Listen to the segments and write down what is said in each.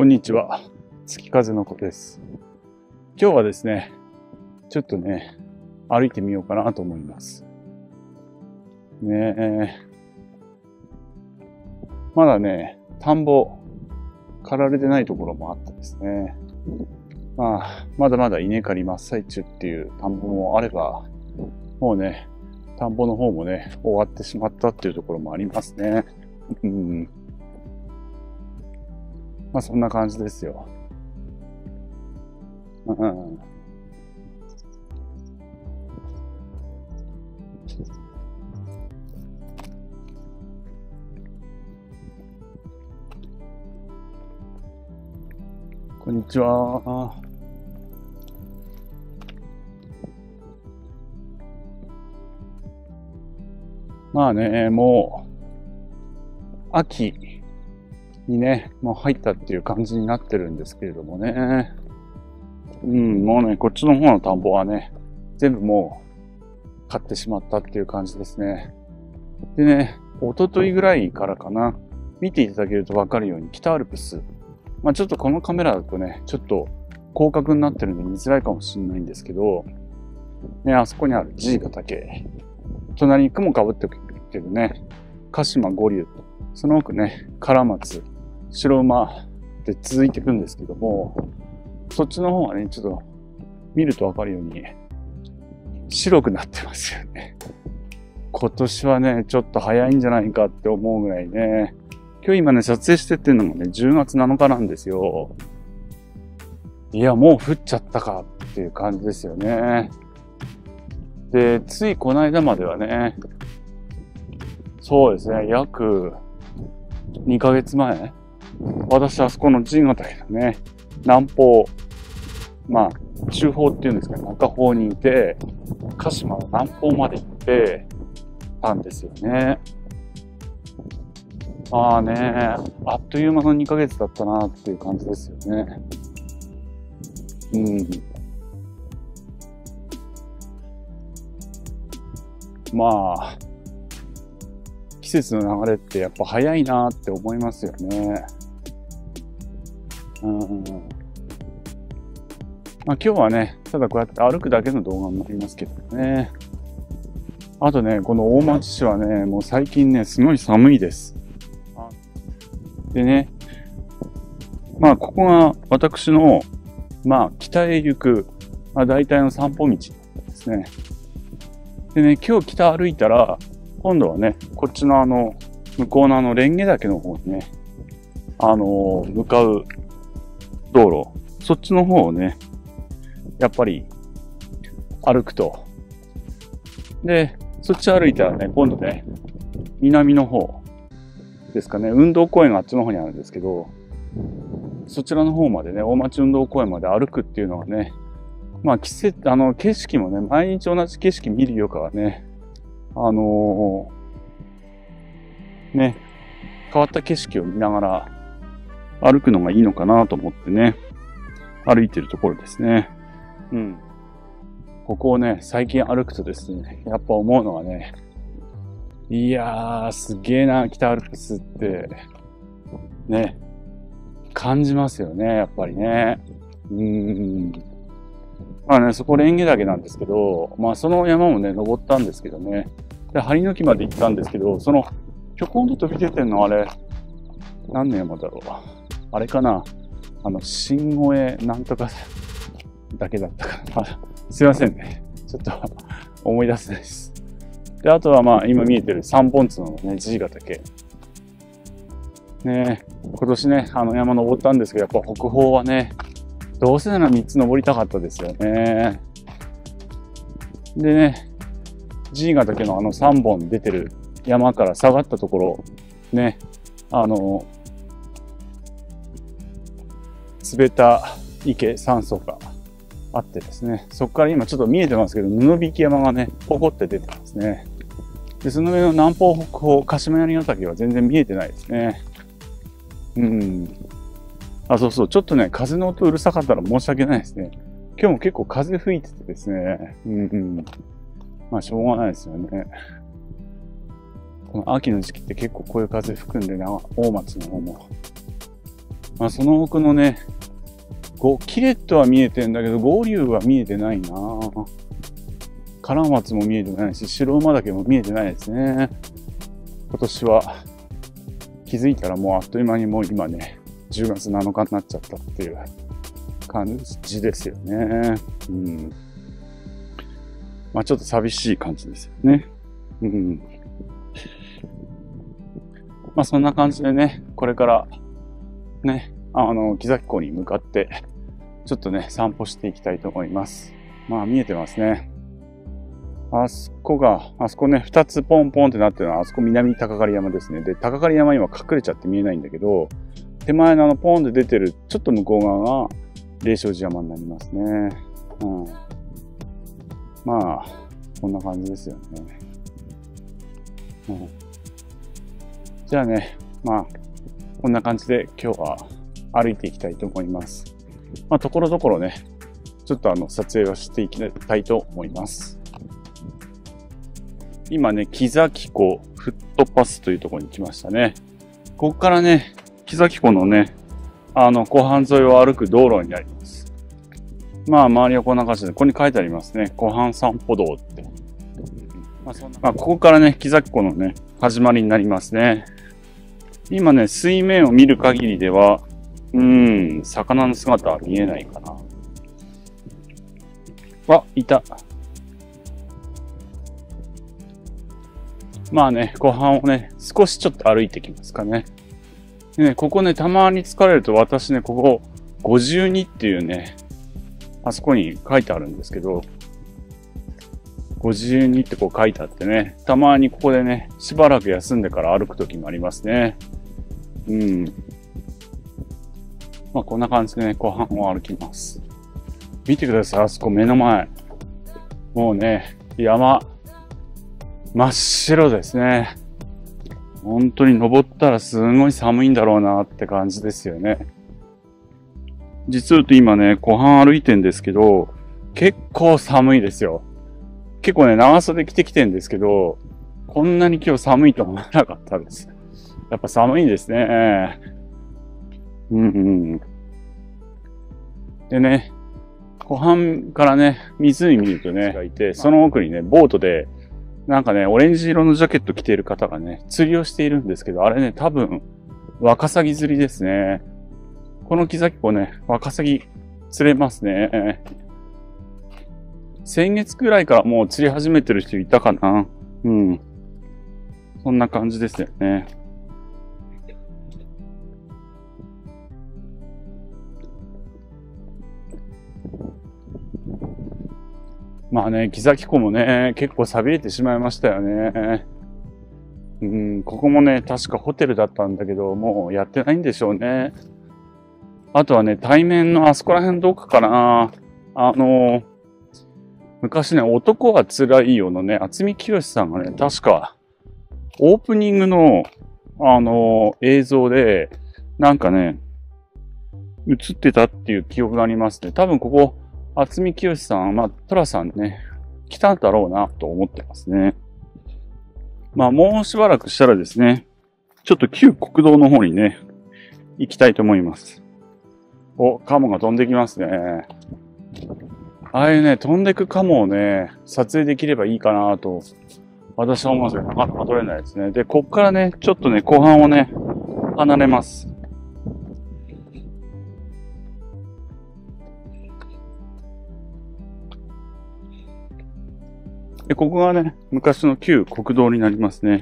んにちは。月風の子です。今日はですね、ちょっとね、歩いてみようかなと思います。まだね、田んぼ、刈られてないところもあってですね。まだまだ稲刈り真っ最中っていう田んぼもあれば、もうね、田んぼの方もね、終わってしまったっていうところもありますね。そんな感じですよ。こんにちは。もう、秋にね、もう入ったっていう感じになってるんですけれどもね。もうね、こっちの方の田んぼはね、全部もう、買ってしまったっていう感じですね。でね、一昨日ぐらいからかな、見ていただけるとわかるように、北アルプス。ちょっとこのカメラだとね、ちょっと広角になってるんで見づらいかもしれないんですけど、ね、あそこにある爺ヶ岳。隣に雲かぶってるね、鹿島五竜。その奥ね、唐松、白馬で続いていくんですけども、そっちの方はね、ちょっと見るとわかるように、白くなってますよね。今年はね、ちょっと早いんじゃないかって思うぐらいね、今日今ね、撮影してってるのもね、10月7日なんですよ。いや、もう降っちゃったかっていう感じですよね。で、ついこの間まではね、そうですね、約2ヶ月前、私あそこの爺ヶ岳のね、南方、中方っていうんですかね、中方にいて、鹿島の南方まで行ってたんですよね。あっという間の2ヶ月だったなっていう感じですよね。季節の流れってやっぱ早いなって思いますよね。今日はね、ただこうやって歩くだけの動画になりますけどね。あとね、この大町市はね、もう最近ね、すごい寒いです。でね、ここが私の、北へ行く、大体の散歩道ですね。でね、今日北歩いたら、今度はね、こっちの向こうの蓮華岳の方にね、向かう道路、そっちの方をね、やっぱり歩くと。で、そっち歩いたらね、今度ね、南の方ですかね、運動公園があっちの方にあるんですけど、そちらの方までね、大町運動公園まで歩くっていうのがね、季節、景色もね、毎日同じ景色見るよりかはね、変わった景色を見ながら歩くのがいいのかなと思ってね、歩いてるところですね。ここをね、最近歩くとですね、やっぱ思うのはね、いやー、すげーな、北アルプスって、ね、感じますよね、やっぱりね。そこ蓮華岳なんですけど、その山もね、登ったんですけどね。で、針の木まで行ったんですけど、その、ぴょこんと飛び出てんのあれ、何の山だろう。あれかな。新越なんとかだけだったかな。すいませんね。ちょっと思い出せないです。で、あとは今見えてる三本角のね、爺ヶ岳。ね、今年ね、山登ったんですけど、やっぱ北方はね、どうせなら3つ登りたかったですよね。でね、爺ヶ岳の3本出てる山から下がったところ、ね、津田池山荘があってですね、そこから今ちょっと見えてますけど、布引山がね、ポコって出てますね。で、その上の南方北方、鹿島槍ヶ岳は全然見えてないですね。そうそう、ちょっとね、風の音うるさかったら申し訳ないですね。今日も結構風吹いててですね、しょうがないですよね。この秋の時期って結構こういう風吹くんでな、大町の方も。 まあその奥のね、キレットは見えてんだけど、合流は見えてないな。唐松も見えてないし、白馬岳も見えてないですね。今年は気づいたらもうあっという間にもう今ね、10月7日になっちゃったっていう感じですよね。うん。まあちょっと寂しい感じですよね。うん。まあそんな感じでね、これからね、木崎湖に向かって、ちょっとね、散歩していきたいと思います。まあ見えてますね。あそこね、2つポンポンってなってるのは、あそこ南高狩山ですね。で、高狩山今隠れちゃって見えないんだけど、手前のポンって出てる、ちょっと向こう側が、霊障寺山になりますね。うん。まあ、こんな感じですよね。うん。じゃあね、まあ、こんな感じで今日は歩いていきたいと思います。まあ、ところどころね、ちょっと撮影をしていきたいと思います。今ね、木崎湖フットパスというところに来ましたね。ここからね、木崎湖のね、湖畔沿いを歩く道路になります。まあ、周りはこんな感じで、ここに書いてありますね。湖畔散歩道って。まあ、ここからね、木崎湖のね、始まりになりますね。今ね、水面を見る限りでは、魚の姿は見えないかな。あ、いた。まあね、湖畔をね、少しちょっと歩いてきますかね。でね、ここね、たまに疲れると私ね、ここ52っていうね、あそこに書いてあるんですけど、52ってこう書いてあってね、たまにここでね、しばらく休んでから歩くときもありますね。うん。まあこんな感じでね、湖畔を歩きます。見てください、あそこ目の前。もうね、山、真っ白ですね。本当に登ったらすごい寒いんだろうなって感じですよね。実は言うと今ね、湖畔歩いてんですけど、結構寒いですよ。結構ね、長袖着てきてんですけど、こんなに今日寒いと思わなかったです。やっぱ寒いですね。でね、湖畔からね、湖見るとね、がいて、その奥にね、ボートで、なんかね、オレンジ色のジャケット着ている方がね、釣りをしているんですけど、あれね、多分、ワカサギ釣りですね。この木崎湖ね、ワカサギ釣れますね。先月くらいからもう釣り始めてる人いたかな。うん。そんな感じですよね。まあね、木崎湖もね、結構寂れてしまいましたよね。ここもね、確かホテルだったんだけど、もうやってないんでしょうね。あとはね、対面のあそこら辺どこかな。昔ね、男は辛いよのね、渥美清さんがね、確か、オープニングの、映像で、なんかね、映ってたっていう記憶がありますね。多分ここ、渥美清さん、まあ、トラさんね、来たんだろうな、と思ってますね。まあ、もうしばらくしたらですね、ちょっと旧国道の方にね、行きたいと思います。お、カモが飛んできますね。ああいうね、飛んでくカモをね、撮影できればいいかなと、私は思うんですけど、なかなか撮れないですね。で、こっからね、ちょっとね、後半をね、離れます。で、ここがね、昔の旧国道になりますね。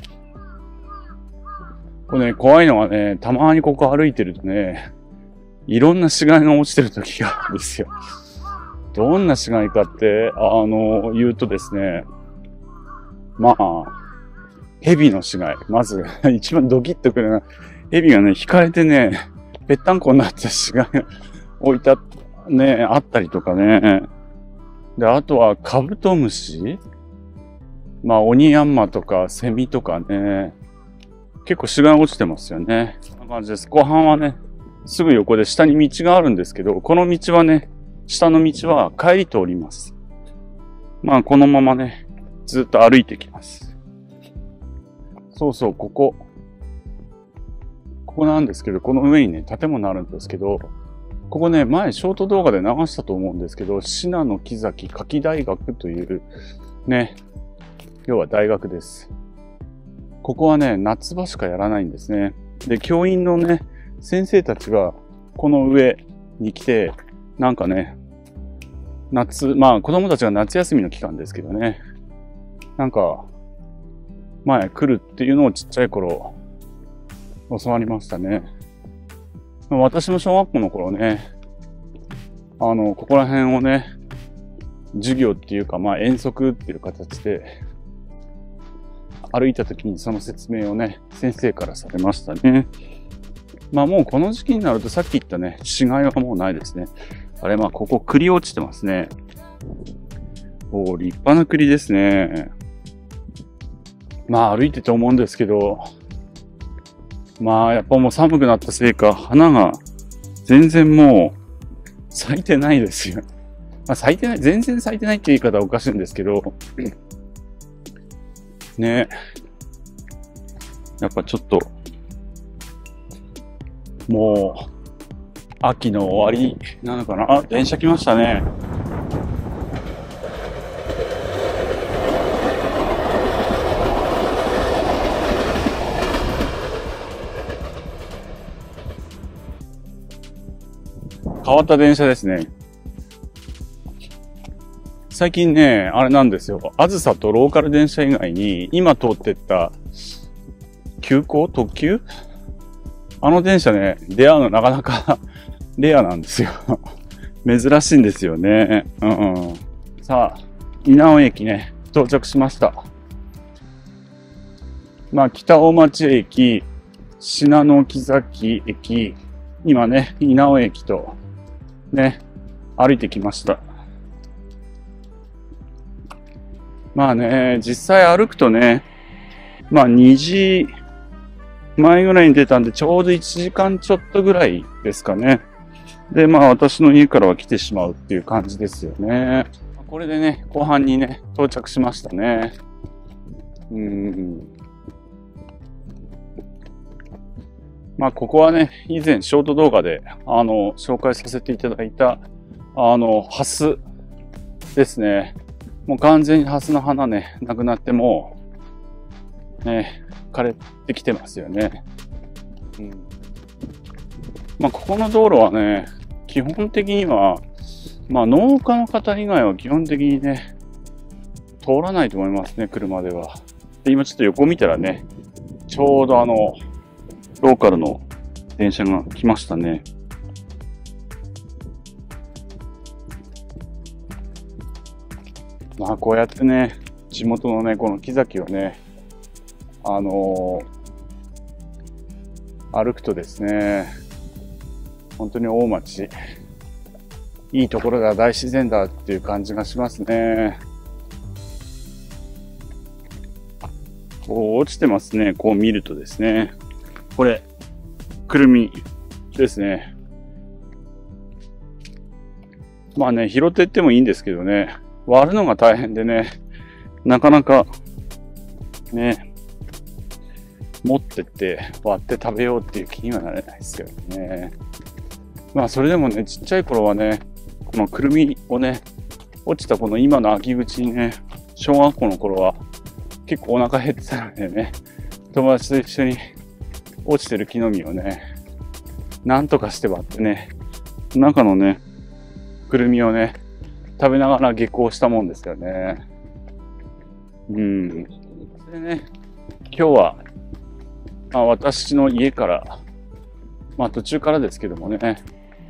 これね、怖いのはね、たまにここ歩いてるとね、いろんな死骸が落ちてる時があるんですよ。どんな死骸かって、言うとですね、まあ、蛇の死骸。まず、一番ドキッとくるのは、蛇がね、引かれてね、ぺったんこになった死骸が置いた、ね、あったりとかね。で、あとはカブトムシ、まあ、オニヤンマとかセミとかね、結構死骸落ちてますよね。こんな感じです。後半はね、すぐ横で下に道があるんですけど、この道はね、下の道は帰り通ります。まあ、このままね、ずっと歩いてきます。そうそう、こここなんですけど、この上にね、建物あるんですけど、ここね、前ショート動画で流したと思うんですけど、信濃木崎夏季大学というね、要は大学です。ここはね、夏場しかやらないんですね。で、教員のね、先生たちがこの上に来て、なんかね、まあ子供たちが夏休みの期間ですけどね、なんか、前来るっていうのをちっちゃい頃、教わりましたね。私も小学校の頃ね、ここら辺をね、授業っていうか、まあ遠足っていう形で、歩いた時にその説明をね、先生からされましたね。まあもうこの時期になるとさっき言ったね、死骸はもうないですね。あれ、まあここ栗落ちてますね。おー、立派な栗ですね。まあ歩いてて思うんですけど、まあやっぱもう寒くなったせいか、花が全然もう咲いてないですよ。まあ咲いてない、全然咲いてないって言い方はおかしいんですけど、ね。やっぱちょっと、もう、秋の終わりなのかな。あ、電車来ましたね。変わった電車ですね。最近ね、あれなんですよ。あずさとローカル電車以外に、今通ってった特急あの電車ね、出会うのなかなかレアなんですよ。珍しいんですよね。さあ、稲尾駅ね、到着しました。まあ、北大町駅、信濃木崎駅、今ね、稲尾駅と、ね、歩いてきました。まあね、実際歩くとね、まあ2時前ぐらいに出たんで、ちょうど1時間ちょっとぐらいですかね。で、まあ私の家からは来てしまうっていう感じですよね。これでね、後半にね、到着しましたね。まあここはね、以前ショート動画で、紹介させていただいた、ハスですね。もう完全にハスの花ね、なくなってもう、ね、枯れてきてますよね。まあ、ここの道路はね、基本的には、まあ、農家の方以外は基本的にね、通らないと思いますね、車では。で、今ちょっと横見たらね、ちょうどローカルの電車が来ましたね。まあ、こうやってね、地元のね、この木崎をね、歩くとですね、本当に大町、いいところだ、大自然だっていう感じがしますね。こう落ちてますね、こう見るとですね。これ、くるみですね。まあね、拾っていってもいいんですけどね、割るのが大変でね、なかなか、ね、持ってって割って食べようっていう気にはなれないですけどね。まあそれでもね、ちっちゃい頃はね、このくるみをね、落ちたこの今の秋口にね、小学校の頃は結構お腹減ってたのでね、友達と一緒に落ちてる木の実をね、なんとかして割ってね、中のね、くるみをね、食べながら下校したもんですよね。それでね、今日は、まあ、私の家から、まあ途中からですけどもね、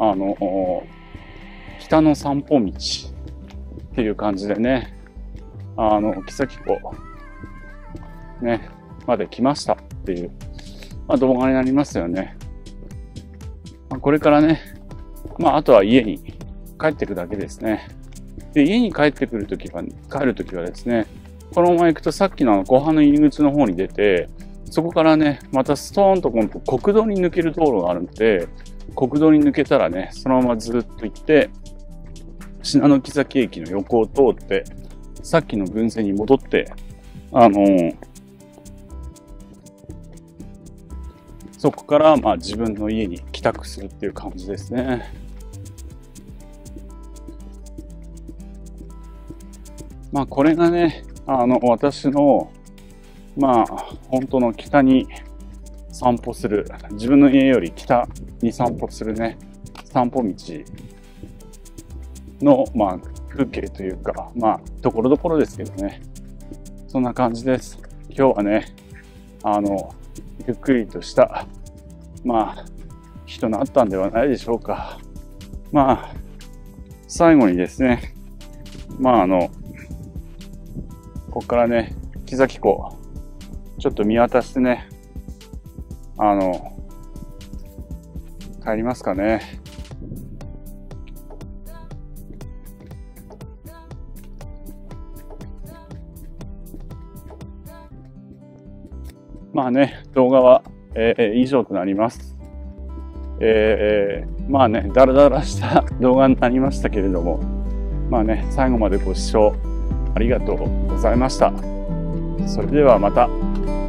北の散歩道っていう感じでね、木崎湖、ね、まで来ましたっていう、まあ、動画になりますよね。まあ、これからね、まああとは家に帰ってくだけですね。で、家に帰るときはですね、このまま行くとさっきの湖畔の入り口の方に出て、そこからね、またストーンと今度国道に抜ける道路があるんで、国道に抜けたらね、そのままずっと行って、信濃木崎駅の横を通って、さっきの群線に戻って、 そこからまあ自分の家に帰宅するっていう感じですね。まあこれがね、私の、まあ本当の北に散歩する、自分の家より北に散歩するね、散歩道の、まあ風景というか、まあところどころですけどね、そんな感じです。今日はね、ゆっくりとした、まあ、日となったんではないでしょうか。まあ、最後にですね、まあここからね、木崎湖、ちょっと見渡してね、帰りますかね。まあね、動画は、以上となります。まあね、だらだらした動画になりましたけれども、まあね、最後までご視聴ありがとうございました。それではまた。